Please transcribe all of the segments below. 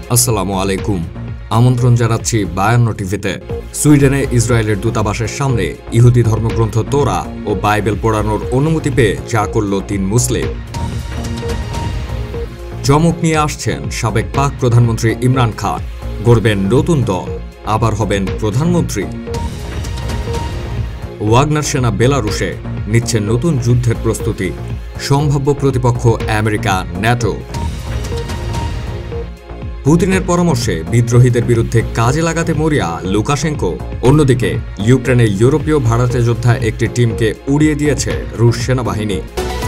আসসালামু আলাইকুম। আমন্ত্রণ জানাচ্ছি 52 টিভিতে। সুইডেনে ইসরায়েলের দূতাবাসের সামনে ইহুদি ধর্মগ্রন্থ তোরা ও বাইবেল পড়ানোর অনুমতি পেয়ে যা করল 3 মুসলিম। চমক নিয়ে আসছেন সাবেক পাক প্রধানমন্ত্রী ইমরান খান। গড়বেন নতুন দল, আবার হবেন প্রধানমন্ত্রী। ওয়াগনার সেনা বেলারুশে নিচ্ছে নতুন যুদ্ধের প্রস্তুতি। সম্ভাব্য প্রতিপক্ষ আমেরিকা, ন্যাটো। পুতিনের পরামর্শে বিদ্রোহীদের বিরুদ্ধে কাজে লাগাতে মরিয়া লুকাশেঙ্কো। অন্যদিকে ইউক্রেনে ইউরোপীয় ভাড়াটে যোদ্ধা একটি টিমকে উড়িয়ে দিয়েছে রুশ সেনাবাহিনী।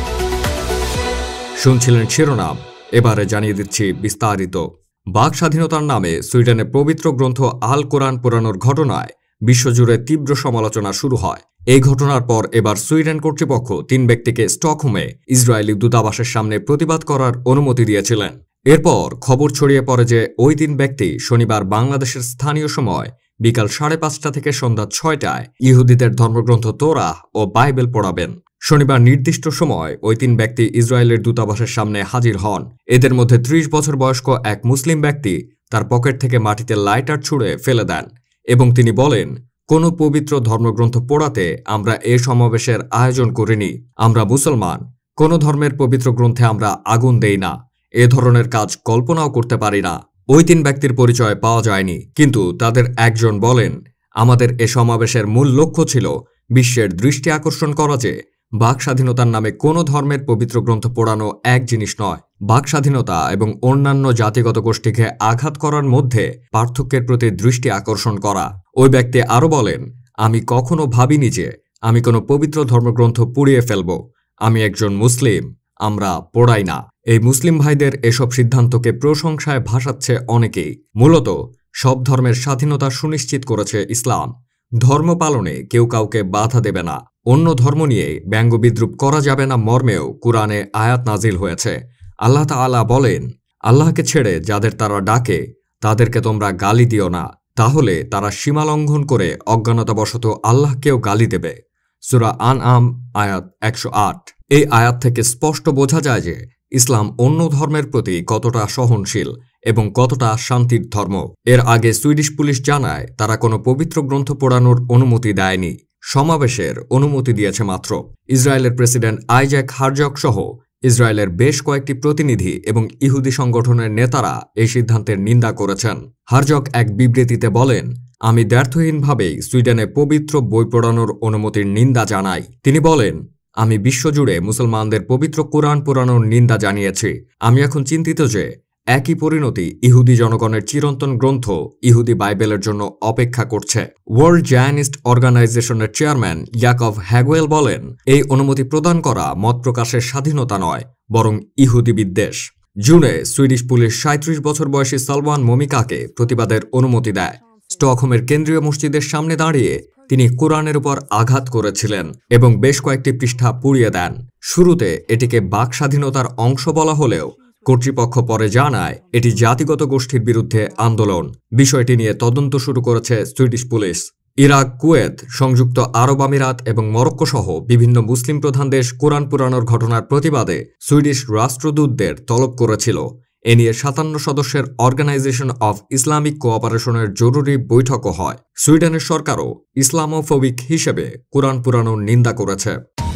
শুনছিলেন শিরোনাম, এবারে জানিয়ে দিচ্ছি বিস্তারিত। বাক স্বাধীনতার নামে সুইডেনে পবিত্র গ্রন্থ আল কোরআন পোড়ানোর ঘটনায় বিশ্বজুড়ে তীব্র সমালোচনা শুরু হয়। এই ঘটনার পর এবার সুইডেন কর্তৃপক্ষ 3 ব্যক্তিকে স্টকহোমে ইসরায়েলি দূতাবাসের সামনে প্রতিবাদ করার অনুমতি দিয়েছিলেন। এরপর খবর ছড়িয়ে পড়ে যে ওই 3 ব্যক্তি শনিবার বাংলাদেশের স্থানীয় সময় বিকাল 5:30 থেকে সন্ধ্যা 6টায় ইহুদিদের ধর্মগ্রন্থ তোরা ও বাইবেল পড়াবেন। শনিবার নির্দিষ্ট সময় ওই 3 ব্যক্তি ইসরায়েলের দূতাবাসের সামনে হাজির হন। এদের মধ্যে 30 বছর বয়স্ক এক মুসলিম ব্যক্তি তার পকেট থেকে মাটিতে লাইটার ছুঁড়ে ফেলে দেন এবং তিনি বলেন, কোনো পবিত্র ধর্মগ্রন্থ পড়াতে আমরা এ সমাবেশের আয়োজন করিনি। আমরা মুসলমান, কোনো ধর্মের পবিত্র গ্রন্থে আমরা আগুন দেই না। এ ধরনের কাজ কল্পনাও করতে পারি না। ওই 3 ব্যক্তির পরিচয় পাওয়া যায়নি, কিন্তু তাদের একজন বলেন, আমাদের এ সমাবেশের মূল লক্ষ্য ছিল বিশ্বের দৃষ্টি আকর্ষণ করা যে বাক স্বাধীনতার নামে কোনো ধর্মের পবিত্র গ্রন্থ পড়ানো এক জিনিস নয়। বাক স্বাধীনতা এবং অন্যান্য জাতিগত গোষ্ঠীকে আঘাত করার মধ্যে পার্থক্যের প্রতি দৃষ্টি আকর্ষণ করা। ওই ব্যক্তি আরও বলেন, আমি কখনো ভাবিনি যে আমি কোনো পবিত্র ধর্মগ্রন্থ পুড়িয়ে ফেলব। আমি একজন মুসলিম, আমরা পড়াই না। এই মুসলিম ভাইদের এসব সিদ্ধান্তকে প্রশংসায় ভাসাচ্ছে অনেকেই। মূলত সব ধর্মের স্বাধীনতা সুনিশ্চিত করেছে ইসলাম। ধর্ম পালনে কেউ কাউকে বাধা দেবে না। অন্য ধর্ম নিয়ে ব্যঙ্গ বিদ্রুপ করা যাবে না মর্মেও কুরআনে আয়াত নাজিল হয়েছে। আল্লাহ তাআলা বলেন, আল্লাহকে ছেড়ে যাদের তারা ডাকে তাদেরকে তোমরা গালি দিও না, তাহলে তারা সীমা লঙ্ঘন করে অজ্ঞানতাবশত আল্লাহকেও গালি দেবে। সূরা আনআম আয়াত 108। এই আয়াত থেকে স্পষ্ট বোঝা যায় যে ইসলাম অন্য ধর্মের প্রতি কতটা সহনশীল এবং কতটা শান্তির ধর্ম। এর আগে সুইডিশ পুলিশ জানায় তারা কোনো পবিত্র গ্রন্থ পড়ানোর অনুমতি দেয়নি, সমাবেশের অনুমতি দিয়েছে মাত্র। ইসরায়েলের প্রেসিডেন্ট আইজ্যাক হারজগ সহ ইসরায়েলের বেশ কয়েকটি প্রতিনিধি এবং ইহুদি সংগঠনের নেতারা এই সিদ্ধান্তের নিন্দা করেছেন। হারজগ এক বিবৃতিতে বলেন, আমি দ্ব্যর্থহীনভাবেই সুইডেনে পবিত্র বই পড়ানোর অনুমতির নিন্দা জানাই। তিনি বলেন, আমি বিশ্বজুড়ে মুসলমানদের পবিত্র কোরআন পড়ানোর নিন্দা জানিয়েছি। আমি এখন চিন্তিত যে একই পরিণতি ইহুদি জনগণের চিরন্তন গ্রন্থ ইহুদি বাইবেলের জন্য অপেক্ষা করছে। ওয়ার্ল্ড জায়নিস্ট অর্গানাইজেশনের চেয়ারম্যান ইয়াকভ হ্যাগুয়েল বলেন, এই অনুমতি প্রদান করা মত প্রকাশের স্বাধীনতা নয়, বরং ইহুদি বিদ্বেষ। জুনে সুইডিশ পুলিশ 37 বছর বয়সী সালমান মমিকাকে প্রতিবাদের অনুমতি দেয়। স্টকহোমের কেন্দ্রীয় মসজিদের সামনে দাঁড়িয়ে তিনি কোরআনের উপর আঘাত করেছিলেন এবং বেশ কয়েকটি পৃষ্ঠা পুড়িয়ে দেন। শুরুতে এটিকে বাক স্বাধীনতার অংশ বলা হলেও কর্তৃপক্ষ পরে জানায় এটি জাতিগত গোষ্ঠীর বিরুদ্ধে আন্দোলন। বিষয়টি নিয়ে তদন্ত শুরু করেছে সুইডিশ পুলিশ। ইরাক, কুয়েত, সংযুক্ত আরব আমিরাত এবং মরক্কো সহ বিভিন্ন মুসলিম প্রধান দেশ কোরআন পুরানোর ঘটনার প্রতিবাদে সুইডিশ রাষ্ট্রদূতদের তলব করেছিল। এ নিয়ে 57 সদস্যের অর্গানাইজেশন অফ ইসলামিক কোঅপারেশনের জরুরি বৈঠকও হয়। সুইডেনের সরকারও ইসলামোফোবিক হিসেবে কোরআন পুরানোর নিন্দা করেছে।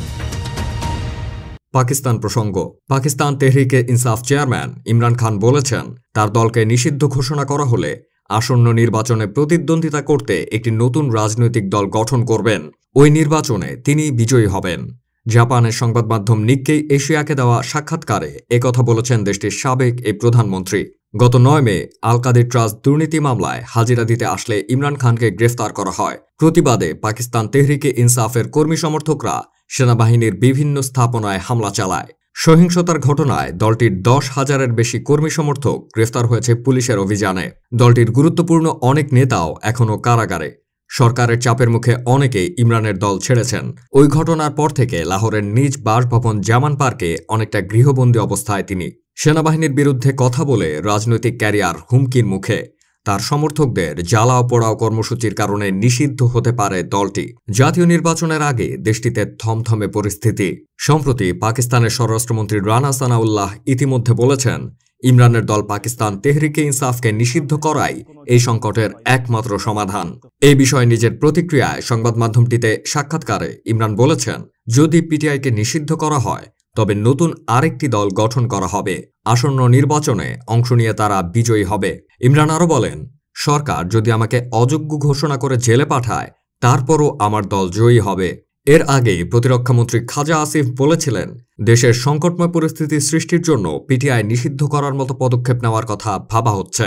পাকিস্তান প্রসঙ্গ। পাকিস্তান তেহরিকে ইনসাফ চেয়ারম্যান ইমরান খান বলেছেন, তার দলকে নিষিদ্ধ ঘোষণা করা হলে আসন্ন নির্বাচনে প্রতিদ্বন্দ্বিতা করতে একটি নতুন রাজনৈতিক দল গঠন করবেন। ওই নির্বাচনে তিনি বিজয়ী হবেন। জাপানের সংবাদ মাধ্যম নিক্কেই এশিয়াকে দেওয়া সাক্ষাৎকারে একথা বলেছেন দেশটির সাবেক এই প্রধানমন্ত্রী। গত 9 মে আল কাদির ট্রাস্ট দুর্নীতি মামলায় হাজিরা দিতে আসলে ইমরান খানকে গ্রেফতার করা হয়। প্রতিবাদে পাকিস্তান তেহরিকে ইনসাফের কর্মী সমর্থকরা সেনাবাহিনীর বিভিন্ন স্থাপনায় হামলা চালায়। সহিংসতার ঘটনায় দলটির 10,000-এর বেশি কর্মী সমর্থক গ্রেফতার হয়েছে পুলিশের অভিযানে। দলটির গুরুত্বপূর্ণ অনেক নেতাও এখনও কারাগারে। সরকারের চাপের মুখে অনেকেই ইমরানের দল ছেড়েছেন। ওই ঘটনার পর থেকে লাহোরের নিজ বাসভবন জামান পার্কে অনেকটা গৃহবন্দী অবস্থায় তিনি। সেনাবাহিনীর বিরুদ্ধে কথা বলে রাজনৈতিক ক্যারিয়ার হুমকির মুখে। তার সমর্থকদের জ্বালাও পোড়াও কর্মসূচির কারণে নিষিদ্ধ হতে পারে দলটি। জাতীয় নির্বাচনের আগে দেশটিতে থমথমে পরিস্থিতি। সম্প্রতি পাকিস্তানের স্বরাষ্ট্রমন্ত্রী রানা সানাউল্লাহ ইতিমধ্যে বলেছেন, ইমরানের দল পাকিস্তান তেহরিকে ইনসাফকে নিষিদ্ধ করাই এই সংকটের একমাত্র সমাধান। এই বিষয়ে নিজের প্রতিক্রিয়ায় সংবাদ মাধ্যমটিতে সাক্ষাৎকারে ইমরান বলেছেন, যদি পিটিআইকে নিষিদ্ধ করা হয় তবে নতুন আরেকটি দল গঠন করা হবে। আসন্ন নির্বাচনে অংশ নিয়ে তারা বিজয়ী হবে। ইমরান আরও বলেন, সরকার যদি আমাকে অযোগ্য ঘোষণা করে জেলে পাঠায় তারপরও আমার দল জয়ী হবে। এর আগে প্রতিরক্ষামন্ত্রী খাজা আসিফ বলেছিলেন, দেশের সংকটময় পরিস্থিতি সৃষ্টির জন্য পিটিআই নিষিদ্ধ করার মতো পদক্ষেপ নেওয়ার কথা ভাবা হচ্ছে।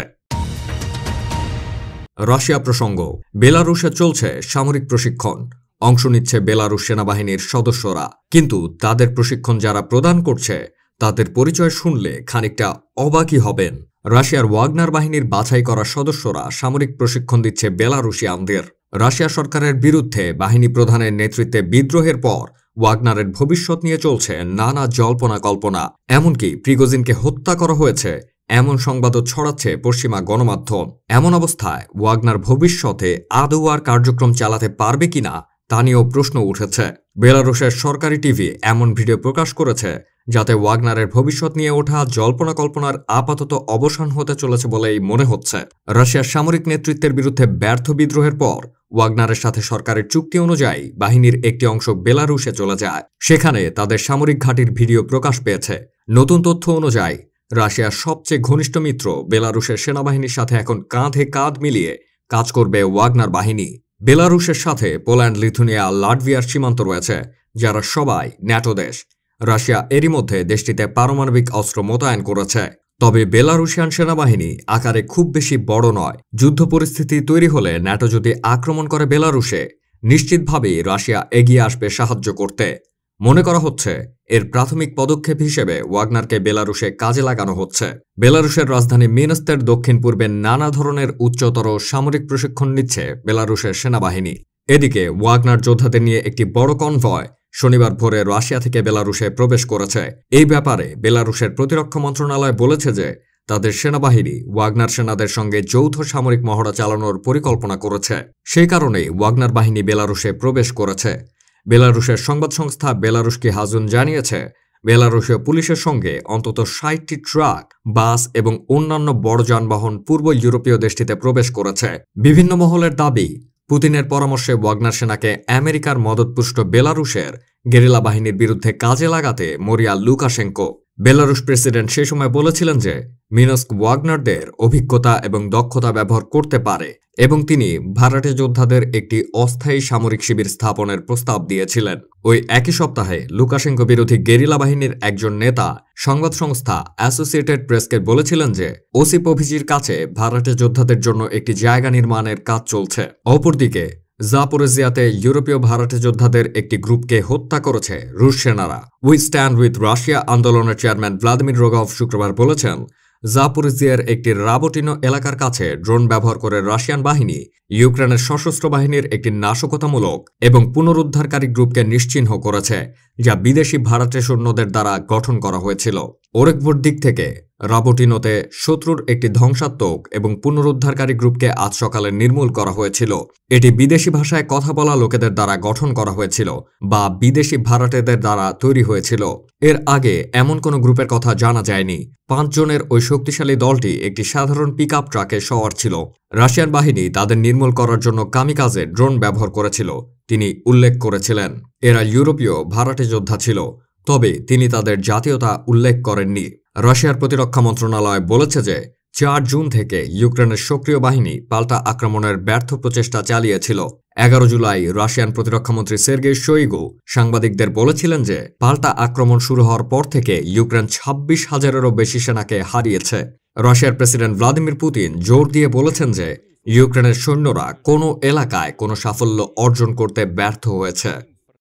রাশিয়া প্রসঙ্গ। বেলারুশে চলছে সামরিক প্রশিক্ষণ। অংশ নিচ্ছে বেলারুশ সেনাবাহিনীর সদস্যরা, কিন্তু তাদের প্রশিক্ষণ যারা প্রদান করছে তাদের পরিচয় শুনলে খানিকটা অবাকই হবেন। রাশিয়ার ওয়াগনার বাহিনীর বাছাই করা সদস্যরা সামরিক প্রশিক্ষণ দিচ্ছে বেলারুশিয়ানদের। রাশিয়া সরকারের বিরুদ্ধে বাহিনী প্রধানের নেতৃত্বে বিদ্রোহের পর ওয়াগনারের ভবিষ্যৎ নিয়ে চলছে নানা জল্পনা কল্পনা। এমনকি প্রিগোজিনকে হত্যা করা হয়েছে এমন সংবাদও ছড়াচ্ছে পশ্চিমা গণমাধ্যম। এমন অবস্থায় ওয়াগনার ভবিষ্যতে আদৌ আর কার্যক্রম চালাতে পারবে কিনা তা নিয়েও প্রশ্ন উঠেছে। বেলারুশের সরকারি টিভি এমন ভিডিও প্রকাশ করেছে যাতে ওয়াগনারের ভবিষ্যৎ নিয়ে ওঠা জল্পনা কল্পনার আপাতত অবসান হতে চলেছে বলেই মনে হচ্ছে। রাশিয়ার সামরিক নেতৃত্বের বিরুদ্ধে ব্যর্থ বিদ্রোহের পর ওয়াগনারের সাথে সরকারের চুক্তি অনুযায়ী বাহিনীর একটি অংশ বেলারুশে চলে যায়। সেখানে তাদের সামরিক ঘাঁটির ভিডিও প্রকাশ পেয়েছে। নতুন তথ্য অনুযায়ী রাশিয়ার সবচেয়ে ঘনিষ্ঠ মিত্র বেলারুশের সেনাবাহিনীর সাথে এখন কাঁধে কাঁধ মিলিয়ে কাজ করবে ওয়াগনার বাহিনী। বেলারুশের সাথে পোল্যান্ড, লিথুনিয়া, লাটভিয়ার সীমান্ত রয়েছে, যারা সবাই ন্যাটো দেশ। রাশিয়া এরই মধ্যে দেশটিতে পারমাণবিক অস্ত্র মোতায়েন করেছে। তবে বেলারুশিয়ান সেনাবাহিনী আকারে খুব বেশি বড় নয়। যুদ্ধ পরিস্থিতি তৈরি হলে ন্যাটো যদি আক্রমণ করে বেলারুশে, নিশ্চিতভাবেই রাশিয়া এগিয়ে আসবে সাহায্য করতে। মনে করা হচ্ছে এর প্রাথমিক পদক্ষেপ হিসেবে ওয়াগনারকে বেলারুশে কাজে লাগানো হচ্ছে। বেলারুশের রাজধানী মিনস্কের দক্ষিণ পূর্বে নানা ধরনের উচ্চতর সামরিক প্রশিক্ষণ নিচ্ছে বেলারুশের সেনাবাহিনী। এদিকে ওয়াগনার যোদ্ধাদের নিয়ে একটি বড় কনভয় শনিবার ভোরে রাশিয়া থেকে বেলারুশে প্রবেশ করেছে। এই ব্যাপারে বেলারুশের প্রতিরক্ষা মন্ত্রণালয় বলেছে যে তাদের সেনাবাহিনী ওয়াগনার সেনাদের সঙ্গে যৌথ সামরিক মহড়া চালানোর পরিকল্পনা করেছে। সেই কারণেই ওয়াগনার বাহিনী বেলারুশে প্রবেশ করেছে। বেলারুশের সংবাদ সংস্থা বেলারুশ কি হাজুন জানিয়েছে, বেলারুশীয় পুলিশের সঙ্গে অন্তত ৬০টি ট্রাক, বাস এবং অন্যান্য বড় যানবাহন পূর্ব ইউরোপীয় দেশটিতে প্রবেশ করেছে। বিভিন্ন মহলের দাবি, পুতিনের পরামর্শে ওয়াগনার সেনাকে আমেরিকার মদতপুষ্ট বেলারুশের গেরিলা বাহিনীর বিরুদ্ধে কাজে লাগাতে মরিয়া লুকাশেঙ্কো। বেলারুশ প্রেসিডেন্ট সে সময় বলেছিলেন যে মিনস্ক ওয়াগনারদের অভিজ্ঞতা এবং দক্ষতা ব্যবহার করতে পারে এবং তিনি ভাড়াটে যোদ্ধাদের একটি অস্থায়ী সামরিক শিবির স্থাপনের প্রস্তাব দিয়েছিলেন। ওই একই সপ্তাহে লুকাশেঙ্কো বিরোধী গেরিলা বাহিনীর একজন নেতা সংবাদ সংস্থা অ্যাসোসিয়েটেড প্রেসকে বলেছিলেন যে ওসিপোভিচির কাছে ভাড়াটে যোদ্ধাদের জন্য একটি জায়গা নির্মাণের কাজ চলছে। অপরদিকে জাপোরেজিয়াতে ইউরোপীয় ভাড়াটে যোদ্ধাদের একটি গ্রুপকে হত্যা করেছে রুশ সেনারা। উই স্ট্যান্ড উইথ রাশিয়া আন্দোলনের চেয়ারম্যান ভ্লাদিমির রোগভ শুক্রবার বলেছেন, জাপোরিজিয়ার একটি রাবোটিনো এলাকার কাছে ড্রোন ব্যবহার করে রাশিয়ান বাহিনী ইউক্রেনের সশস্ত্র বাহিনীর একটি নাশকতামূলক এবং পুনরুদ্ধারকারী গ্রুপকে নিশ্চিহ্ন করেছে, যা বিদেশি ভাড়াটে সৈন্যদের দ্বারা গঠন করা হয়েছিল। ওরেকভোর দিক থেকে রাবোটিনোতে শত্রুর একটি ধ্বংসাত্মক এবং পুনরুদ্ধারকারী গ্রুপকে আজ সকালে নির্মূল করা হয়েছিল। এটি বিদেশি ভাষায় কথা বলা লোকেদের দ্বারা গঠন করা হয়েছিল বা বিদেশি ভাড়াটেদের দ্বারা তৈরি হয়েছিল। এর আগে এমন কোনো গ্রুপের কথা জানা যায়নি। ৫ জনের ওই শক্তিশালী দলটি একটি সাধারণ পিকআপ ট্রাকে সওয়ার ছিল। রাশিয়ান বাহিনী তাদের নির্মূল করার জন্য কামিকাজে ড্রোন ব্যবহার করেছিল, তিনি উল্লেখ করেছিলেন। এরা ইউরোপীয় ভাড়াটে যোদ্ধা ছিল, তবে তিনি তাদের জাতীয়তা উল্লেখ করেননি। রাশিয়ার প্রতিরক্ষা মন্ত্রণালয় বলেছে যে ৪ জুন থেকে ইউক্রেনের সক্রিয় বাহিনী পাল্টা আক্রমণের ব্যর্থ প্রচেষ্টা চালিয়েছিল। ১১ জুলাই রাশিয়ান প্রতিরক্ষামন্ত্রী সের্গেই শোইগু সাংবাদিকদের বলেছিলেন যে পাল্টা আক্রমণ শুরু হওয়ার পর থেকে ইউক্রেন ২৬,০০০-এরও বেশি সেনাকে হারিয়েছে। রাশিয়ার প্রেসিডেন্ট ভ্লাদিমির পুতিন জোর দিয়ে বলেছেন যে ইউক্রেনের সৈন্যরা কোনো এলাকায় কোনো সাফল্য অর্জন করতে ব্যর্থ হয়েছে।